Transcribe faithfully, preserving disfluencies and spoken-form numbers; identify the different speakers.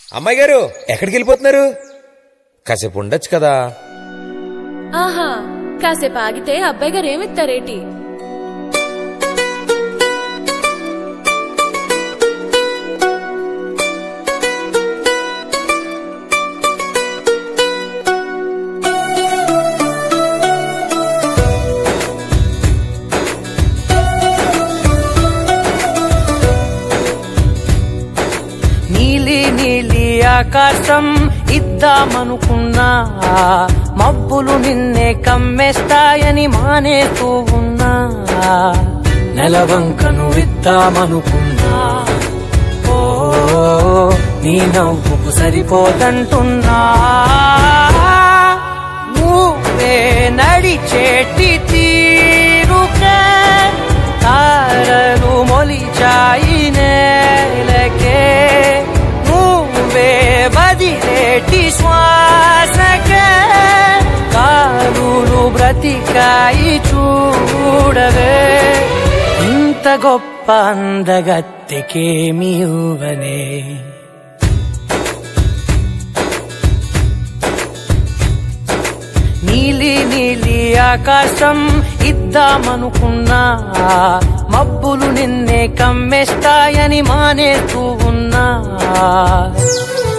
Speaker 1: అమ్మాయి గారు ఎక్కడికి వెళ్ళిపోతున్నారు? కాసేపు ఉండొచ్చు కదా.
Speaker 2: ఆహా, కాసేపు ఆగితే అబ్బాయి గారు ఏమిస్తారేటి?
Speaker 3: నీలి నీలి ఆకాశం ఇద్దామనుకున్నా, మబ్బులు నిన్నే కమ్మేస్తాయని మానేస్తూ ఉన్నా. నెలవంకను ఇద్దామనుకున్నా, ఓ నీ నవ్వుకు సరిపోదంటున్నా. నువ్వే నడిచేటి తీరుకే తారలు మొలిచాయి నేలకే. నువ్వే వదిలేటి శ్వాసకే కాలులు బ్రతికాయి చూడవే. ఇంత గొప్ప అందగత్తెకేమి ఇవ్వనే. నీలి నీలి ఆకాశం ఇద్దామనుకున్నా, మబ్బులు నిన్నే కమ్మేస్తాయని మానేస్తూ ఉన్నా.